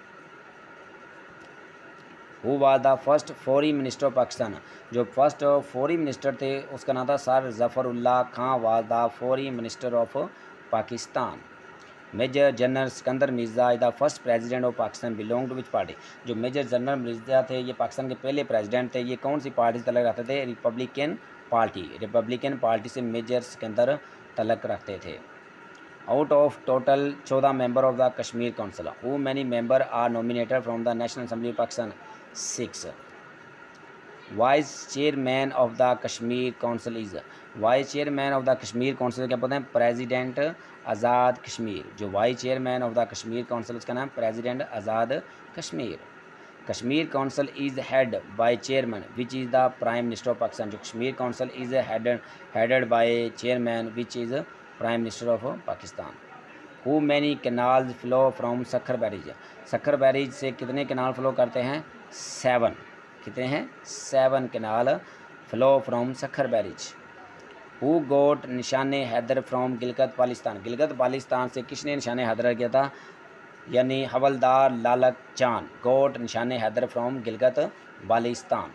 Who was the first foreign minister of Pakistan. जो फर्स्ट फॉरेन मिनिस्टर थे उसका नाम था sir Zafarullah Khan was the foreign minister of Pakistan. Major general Sikandar Mirza is the first president of Pakistan belong to which party. जो major general Mirza थे ये पाकिस्तान के पहले प्रेसिडेंट थे, ये कौन सी पार्टी से तलक रखते थे? रिपब्लिकन पार्टी से मेजर सिकंदर तलक रखते थे। Out of total 14 member of the Kashmir council, who many member are nominated from the national assembly of Pakistan? 6। Vice chairman of the Kashmir council is, vice chairman of the Kashmir council क्या पता है? President Azad Kashmir. जो vice chairman of the Kashmir council उसका नाम president Azad Kashmir. Kashmir council is head by chairman which is the prime minister of Pakistan. जो Kashmir council is headed by chairman which is prime minister of Pakistan. Who many canals flow from Sukkur barrage, Sukkur barrage से कितने canal flow करते हैं? 7। कितने हैं? 7 canal flow from Sukkur barrage. Who got Nishan Haider from Gilgit Baltistan, Gilgit Baltistan से किसने निशान हैदर किया था? यानी हवलदार लालक Chand got Nishan Haider from Gilgit Baltistan.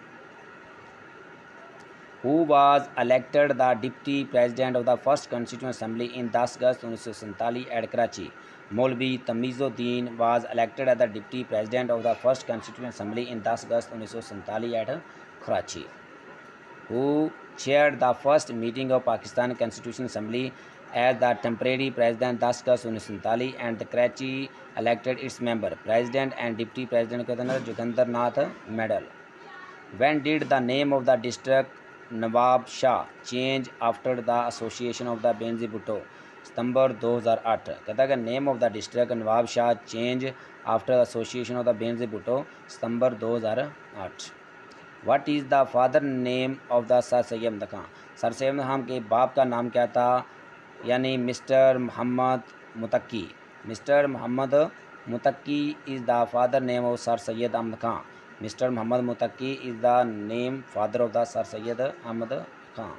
Who was elected the deputy president of the first constituent assembly in 10 August 1947 at Karachi? Maulvi Tamizuddin was elected as the deputy president of the first constituent assembly in 10 August 1947 at Karachi. Who chaired the first meeting of Pakistan Constitutional Assembly as the temporary president 10 August 1947 and the Karachi elected its member president and deputy president Joginder Nath Medal. When did the name of the district Nawab Shah change after the association of the Benazir Bhutto? September 2008। कहता है कि name of the district Nawab Shah change after association of the Benazir Bhutto, September 2008। What is the father name of the sir Syed Ahmad Khan? Sir Syed Ahmad Khan के बाप का नाम क्या था? यानी mister Mohammad Muttaqi. Mister Mohammad Muttaqi is the father name of sir Syed Ahmad Khan. Mister Mohammad Muttaqi is the name father of the sir Syed Ahmad Khan.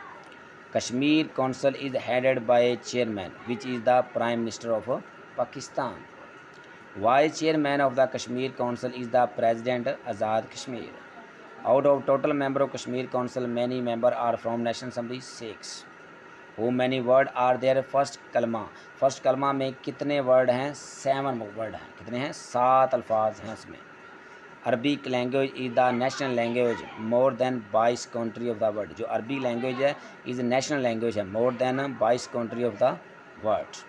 Kashmir council is headed by chairman which is the prime minister of Pakistan. Vice chairman of the Kashmir council is the president Azad Kashmir. Out of total member of Kashmir Council, many member are from National Assembly? 6. How many word are there? First कलमा, first कलमा में कितने word हैं? 7 word हैं। कितने हैं? 7 अल्फाज हैं उसमें। Arabic language is the national language more than 22 country of the world. जो अरबी लैंग्वेज है इज़ नेशनल लैंग्वेज है more than 22 country of the world.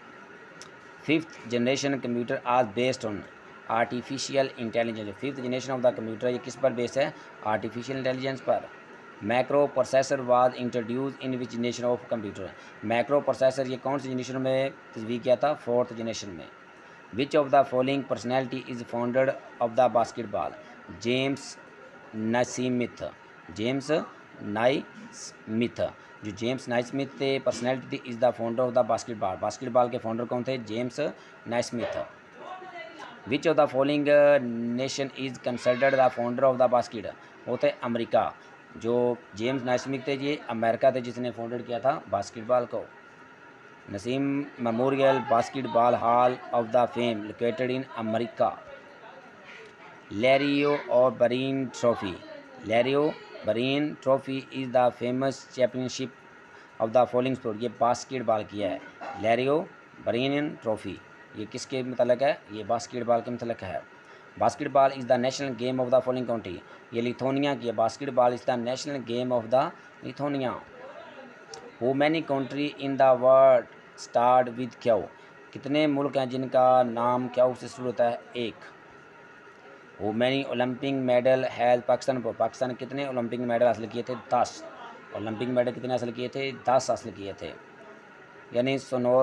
5th generation computer आज based on artificial intelligence. 5th generation of the computer ये किस पर based है? Artificial intelligence पर। Macro processor was introduce in which generation of computer? Macro processor ये कौन सी generation में तस्वीर किया था? 4th जनरेशन में। Which of the following personality is founder of the basketball? James Naismith. James Naismith. जो जेम्स नाइस्मिथ थे पर्सनैलिटी थी is the founder of the basketball. Basketball के फाउंडर कौन थे? James Naismith. Which of the following nation is considered the founder of the basket? वो थे America. जो James Naismith थे ये अमेरिका थे जिसने फाउंडेड किया था बास्केटबॉल को। Naismith memorial basketball hall of the fame located in America. Larry और O'Brien trophy. Larry O'Brien trophy is the famous championship of the following sport. ये बास्केटबॉल की है। लैरियो बरीन ट्रॉफी ये किसके मतलब है? ये बास्केटबॉल के मतलब है। Basketball is the national game of the following country. ये लिथुआनिया की है। Basketball is the national game of the Lithuania. Who many country in the world start with Q? कितने मुल्क हैं जिनका नाम क्यू से शुरू होता है? 1। Who many Olympic medal has Pakistan? Pakistan कितने ओलंपिक मेडल हासिल किए थे? 10 ओलंपिक मेडल कितने हासिल किए थे? 10 हासिल किए थे। यानी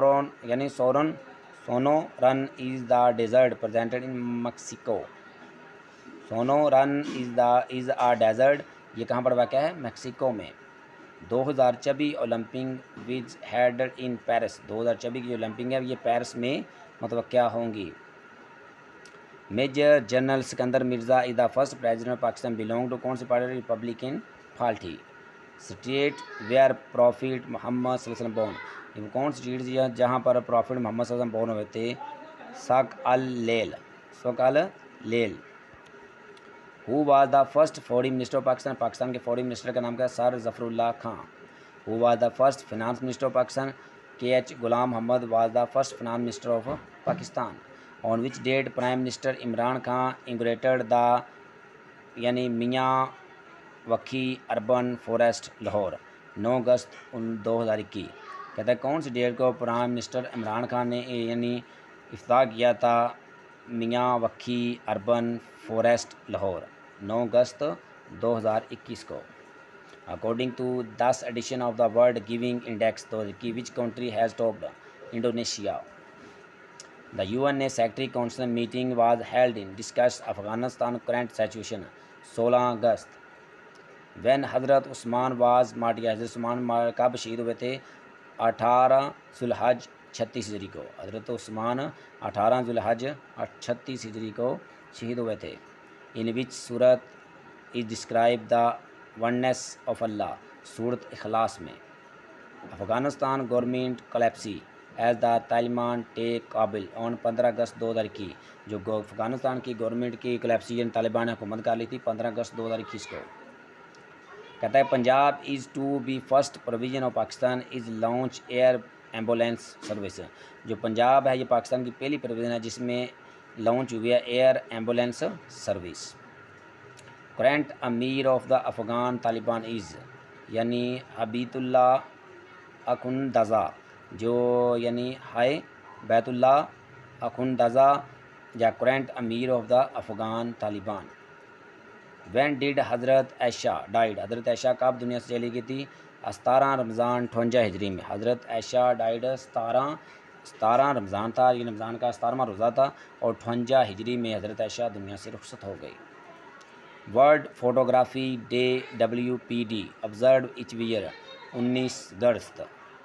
Sonoran is the desert presented in Mexico. Sonoran is a desert ये कहाँ पर वाक़ है? मैक्सिको में। 2024 Olympic which headed in Paris. 2024 की ओलंपिक है ये पेरिस में मतलब क्या होंगी? Major general Sikandar Mirza is the first president of Pakistan belong to कौन सी party? Republican party. State where prophet Muhammad सल्लल्लाहु अलैहि वसल्लम बोर्न। ये कौन सी स्टेट थी जहाँ पर प्रॉफिट मोहम्मद सल्लल्लाहु अलैहि वसल्लम बोर्न हुए थे? सक अल लेल। Who was the first foreign minister of Pakistan? Pakistan के फॉरेन मिनिस्टर का नाम क्या है? Sir Zafarullah Khan. Who was the first finance minister of Pakistan? KH Ghulam Muhammad was the first finance minister of Pakistan? On which date Prime Minister Imran Khan inaugurated the यानी Miyawaki urban forest Lahore 9 August 2021? कहता है कौन सी date को prime minister Imran Khan ने यानी इफ्ताह किया था Miyawaki urban forest Lahore 9 August 2021 को? According to 10 edition of the world giving index 2021 which country has topped? Indonesia. The UN Secretary Council meeting was held in discuss Afghanistan current situation 16 August. When हज़रत Usman was martyred, हज़रत उस्मान कब शहीद हुए थे? 18 जुल्हज 36 हिजरी को. हज़रत उस्मान 18 जुल्हज 36 हिजरी को शहीद हुए थे. In which Surat is describe the oneness of Allah? सूरत इखलास में. Afghanistan government collapsed as the Taliban take Kabul on 15 August 2021. जो अफ़गानिस्तान की गवर्नमेंट की कोलैप्सी यानी तालिबान ने हुकूमत कर ली थी 15 अगस्त 2021 को. कहता है Punjab is to be first provision of Pakistan is launch air ambulance service. जो पंजाब है ये पाकिस्तान की पहली प्रोविजन है जिसमें लॉन्च हुई है air ambulance service. Current amir of the Afghan Taliban is यानी हबीतुल्ला अखुंदज़ा जो यानी हाय बैतुल्ला अखुंदज़ा या current amir of the Afghan Taliban. When did हज़रत ऐशा डाइड? हज़रत ऐशा कब दुनिया से चली गई थी? 17 रमज़ान 58 हिजरी में. हज़रत ऐशा डाइड 17 रमज़ान था, ये रमज़ान का 17वां रोज़ा था और 58 हिजरी में हज़रत ऐशा दुनिया से रुखसत हो गई. World photography day WPD observe each year 19 August.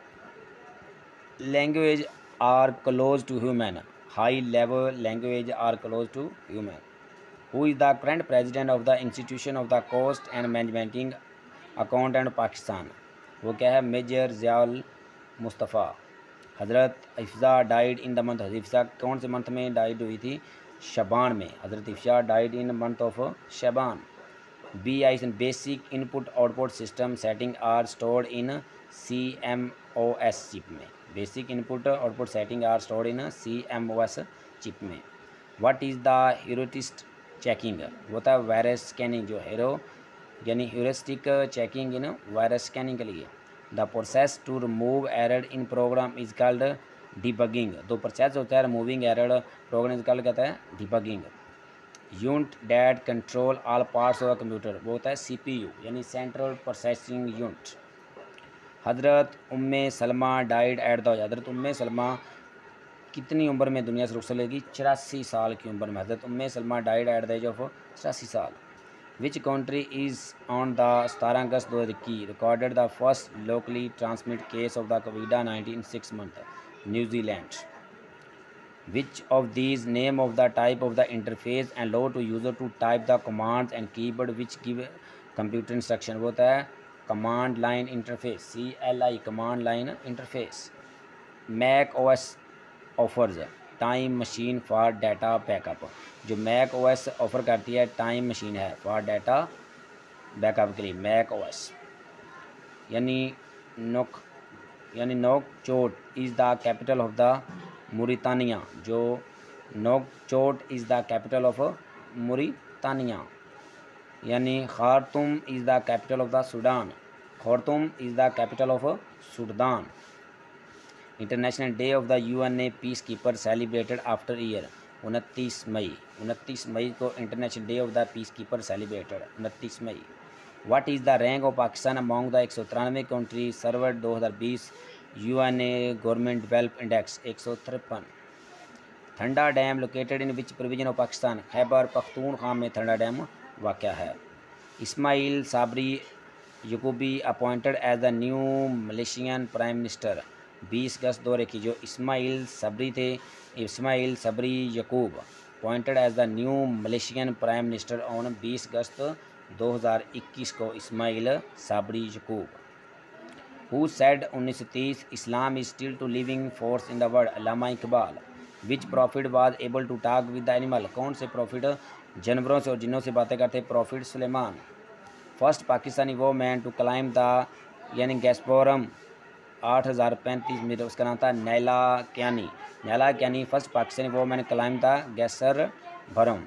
Language are close to human. High level language are close to human. Who is the current president of the institution of the cost and management accountant Pakistan? वो क्या है? Major Ziaul Mustafa. हज़रत Hafsa died in the month. Hafsa कौन से month में died हुई थी? शबान में. हज़रत Hafsa died in month of शबान. BIS basic input output system setting are stored in CMOS chip में. Basic input output setting are stored in CMOS chip में. What is the heuristic checking? वो था वायरस स्कैनिंग. जो हेरो यानी heuristic checking in virus scanning के लिए. The process to remove error in program is called debugging. दो process होता है removing error program is called कहता है debugging. Unit that control all parts of the computer वो होता है CPU यानी सेंट्रल प्रोसेसिंग यूनिट. हज़रत Umme Salma died at the. हज़रत उम्मे सलमा कितनी उम्र में दुनिया से रुखसत लेगी? 84 साल की उम्र में. हज़रत Umme Salma died at the age of 84 साल. Which country is on the 17 August 2021 recorded the first locally transmit case of the COVID-19 in 6 months? New Zealand. Which of these name of the type of the interface and allow to user to type the commands and keyboard which give computer instruction? वो होता है command line interface CLI command line interface. Mac OS offers time machine for data backup. जो Mac OS offer करती है time machine है for data backup के लिए Mac OS. यानी Nouakchott is the capital of the Mauritania. जो Nouakchott is the capital of Mauritania. यानी Khartoum is the capital of the Sudan. Khartoum is the capital of Sudan. International day of the UN peacekeeper celebrated after year 29 May. 29 मई को international day of the peacekeeper celebrated 29 May. What is the rank of Pakistan among the 193 country server 2020 UN government develop index 153. Thanda dam located in which provision of Pakistan? Khyber Pakhtunkhwa में ठंडा dam वाक़ है. Ismail Sabri Yaakob appointed as the new Malaysian prime minister 20 August 2021. जो Ismail Sabri Yaakob appointed as the new Malaysian prime minister on 20 August 2021 को. Ismail Sabri Yaakob. Who said 1930 Islam is still to living force in the world? Allama Iqbal. Which prophet was able to talk with the animal? कौन से profit जानवरों से और जिन्नों से बातें करते? Profit Suleman. First Pakistani वो मैन टू क्लाइम द यानी गैस्पोरम 8,035 मीटर। उसका नाम था Naila Kiani. Naila Kiani first Pakistani women climb the Gasherbrum.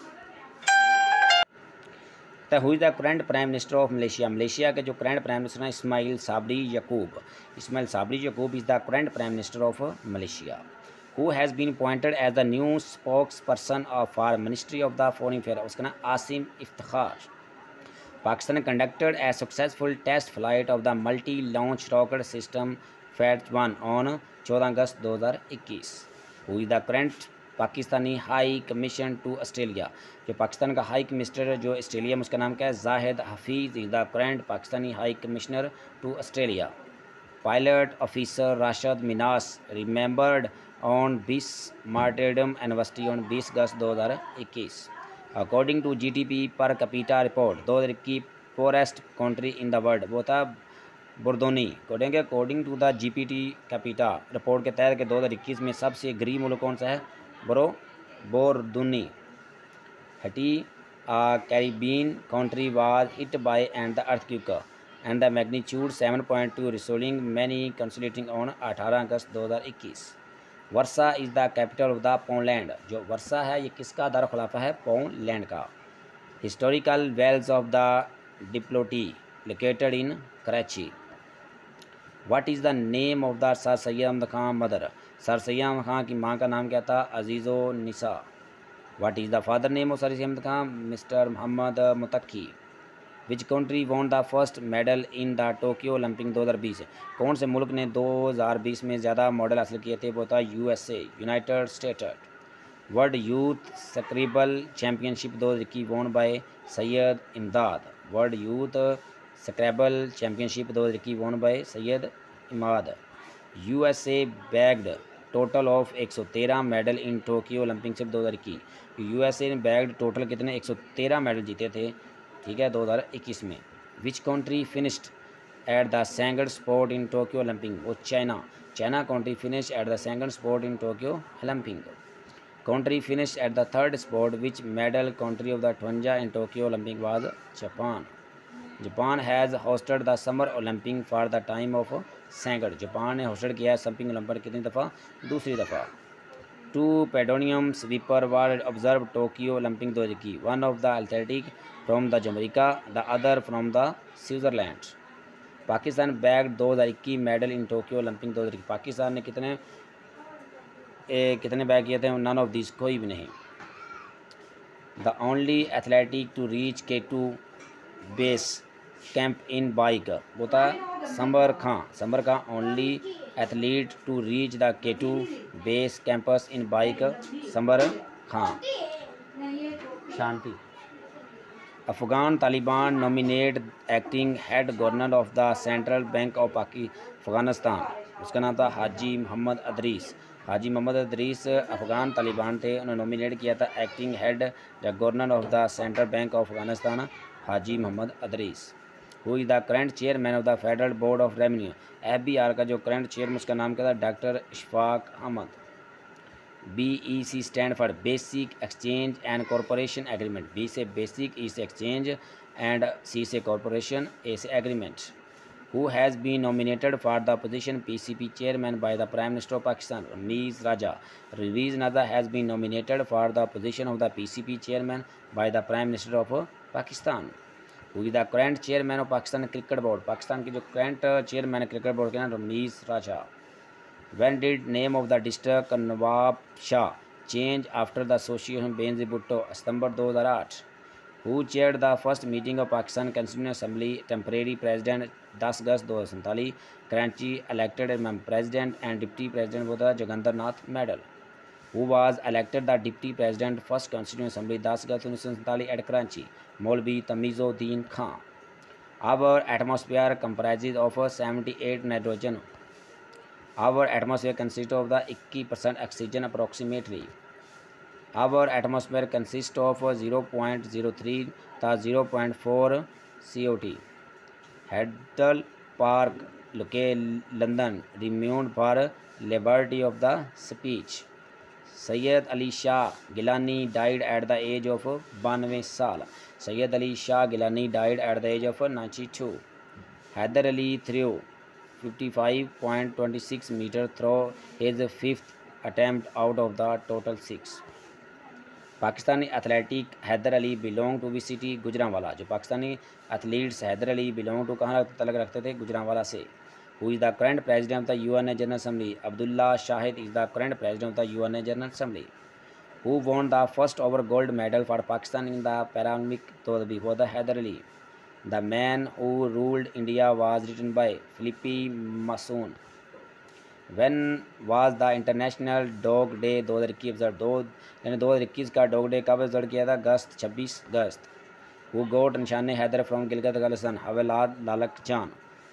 तो who is the current prime minister of Malaysia. Malaysia के जो करंट प्राइम मिनिस्टर हैं Ismail Sabri Yaakob. Ismail Sabri Yaakob is the current prime minister of Malaysia. Who has been appointed as the new spokesperson of for ministry of the foreign affair. उसका नाम Asim Iftikhar. Pakistan conducted a successful test flight of the multi-launch rocket system FAT-1 on 14 August 2021। Who is the current Pakistani high commission to Australia. जो पाकिस्तान का high commissioner जो Australia में उसका नाम क्या है Zahid Hafeez is the current Pakistani high commissioner to Australia. Pilot officer Rashid Minhas remembered on 20 martyrdom anniversary on 20 August 2021। According to GDP per capita report 2021 poorest country in the world वो था बुर्दोनी। अकॉर्डिंग टू द जीपीटी capita report के तहत के 2021 में सबसे गरीब मुल्क कौन सा है Burundi. Haiti Caribbean country was hit by and the earthquake and the magnitude 7.2 resulting many consolating on 18 August 2021। Warsaw is the capital of the Poland. जो वर्सा है ये किसका दारुखिलाफा है पोलैंड का। हिस्टोरिकल वेल्स ऑफ द डिप्लोटी located in Karachi. What is the name of the sir Syed Ahmad Khan mother. Sir Syed Ahmad Khan की माँ का नाम क्या था अजीज़ो निसा। What is the father name of sir Syed Ahmad Khan mister Mohammad Muttaqi. Which country won the first medal in the Tokyo Olympic 2020। कौन से मुल्क ने 2020 में ज़्यादा मेडल हासिल किए थे वो था USA United States. World youth Scrabble championship 2021 won by Syed Imdad. World youth Scrabble championship 2021 won by Syed Imad. USA bagged total of 113 medal in Tokyo Olympic 2021। USA ने बैग्ड टोटल कितने 113 मेडल जीते थे ठीक है 2021 में। Which country finished at the second spot in Tokyo Olympic वो China country finish at the second spot in Tokyo Olympic. Country finish at the third spot which medal country of the 52 in Tokyo Olympic was Japan. Japan has hosted the summer Olympic for the time of second. Japan ने hosted किया है समपिंग Olympic कितनी दफ़ा दूसरी दफ़ा। Two पेडोनियम sweeper were observe Tokyo Olympic 2021 one of the athletic from the Jamaica the other from the Switzerland. Pakistan bag 2021 medal in Tokyo Olympic 2021। Pakistan ने कितने बैग किए थे नन ऑफ दिस कोई भी नहीं। The only athletic to reach K2 base camp in bike वो था Samar Khan only athlete to reach the K2 base campus in bike Samar Khan. शांति। Afghan Taliban nominate acting head governor of the central bank of Afghanistan. उसका नाम था हाजी मोहम्मद अदरीस। हाजी मोहम्मद अदरीस अफगान तालिबान थे उन्होंने नॉमिनेट किया था acting head the governor of the central bank of Afghanistan Haji Mohammad Idris. Who is the current chairman of the federal board of revenue. FBR का जो current chairman उसका नाम क्या था doctor Ishfaq Ahmad. BEC stand for basic exchange and corporation agreement. B से basic, E से exchange and C से corporation, A से agreement. Who has been nominated for the position PCP chairman by the Prime Minister of Pakistan? Ramiz Raja. Ramiz Raja has been nominated for the position of the PCP chairman by the Prime Minister of Pakistan. Who is the current chairman of Pakistan Cricket Board? Pakistan के जो current chairman है cricket board के नाम रमीज राजा। When did name of the district Nawab Shah change after the association Benazir Bhutto? September 2008। Who chaired the first meeting of Pakistan Constituent Assembly? Temporary President 10 August 2047। Karachi elected President and Deputy President वो था Joginder Nath Mandal. Who was elected the Deputy President First Constituent Assembly 10 August 1947 at Karachi? मौलवी तमीज़ुद्दीन खां। Our atmosphere comprises of 78 nitrogen. Our atmosphere consists of the 21% oxygen approximately. Our atmosphere consists of 0.03 to 0.4 CO2. Heddle Park, London, renowned for liberty of the speech. Sayyid Ali Shah Gilani died at the age of 92 साल। Sayyid Ali Shah Gilani died at the age of 92. Haider Ali Thieu 55.26 metre throw his fifth attempt out of the total 6. Pakistani athletic Haider Ali belong to the city Gujranwala. जो Pakistani athletes Haider Ali belong to कहाँ तलक रखते थे? गुजरांवाला से। Who is the current president of the UN general assembly? Abdulla Shahid is the current president of the UN general assembly. Who won the first ever gold medal for Pakistan in the Paralympic? तो before the Haider Ali. The man who ruled India was written by Philip Mason. When was the international dog day 2021 observe? यानी 2021 का dog day कब observe किया था? 26 अगस्त। Who got Nishan Haider from Gilgit Baltistan? Havildar Lalak Jan.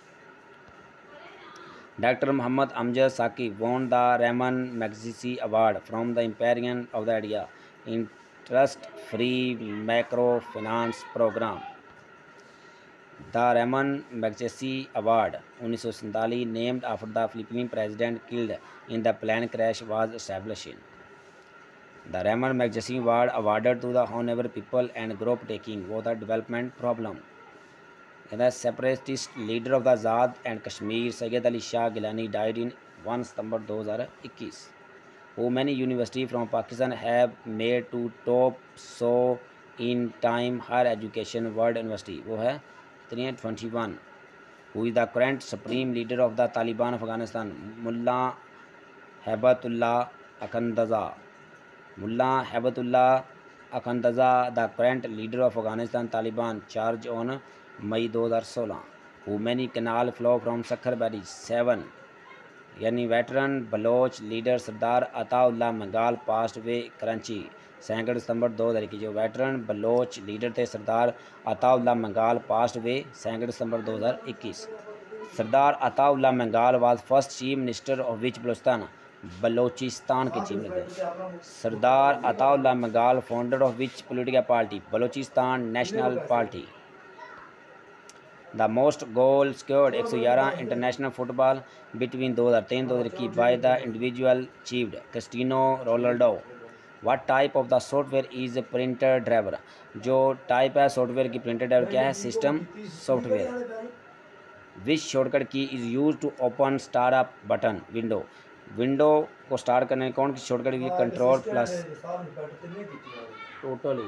Doctor Mohammad Amjad Saqib won the Ramon Magsaysay award from the एम्पायरियन of the idea interest free micro finance programme. The Ramon Magsaysay award 1947 named after the Philippine president killed in the plane crash was established. The Ramon Magsaysay award awarded to the honourable people and group taking वो the development problem. The separatist leader of the Azad and Kashmir Syed Ali Shah Geelani died in 1 September 2021। How many university from Pakistan have made to top so in time higher education world university? वो है 321। Who is the current supreme leader of the Taliban of Afghanistan? Mullah Haibatullah Akhundzada. Mullah Haibatullah Akhundzada the current leader of Afghanistan Taliban charge on May 2016। How many canal flow from Sukkur barrage? 7। यानी veteran Baloch leader Sardar Ataullah Mengal passed away Karachi 2 September 2021। जो veteran Baloch leader थे Sardar Ataullah Mengal passed away 2 September 2021। Sardar Ataullah Mengal was first chief minister of which Balochistan? Balochistan के chief minister. Sardar Ataullah मंगाल founder of which political party? Balochistan national party. The most goal scored 111 international football between 2003-2021 by the individual achieved Cristiano Ronaldo. What type of the software is printer driver? जो type है software की printer driver क्या है? System software. Which shortcut key is use to open startup button? Window. Window को start करने कौन की shortcut key? Control plus totally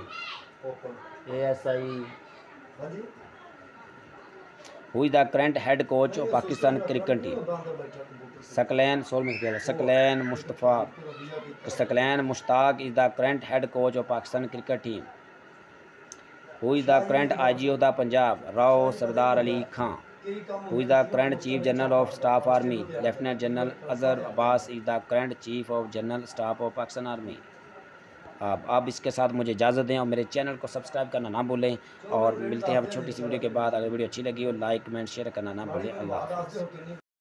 ASI। Who is the current head coach of Pakistan cricket team? Saklan Mushtaq is the current head coach of Pakistan cricket team. Who is the current IG of the Punjab? Rao Sardar Ali Khan. Who is the current Chief General of Staff Army? Lieutenant General Azhar Abbas is the current Chief of General Staff of Pakistan Army. आप इसके साथ मुझे इजाज़त दें और मेरे channel को subscribe करना ना भूलें और मिलते हैं अब छोटी सी वीडियो के बाद। अगर वीडियो अच्छी लगी हो लाइक कमेंट शेयर करना ना भूलें। अल्लाह हाफ़िज़।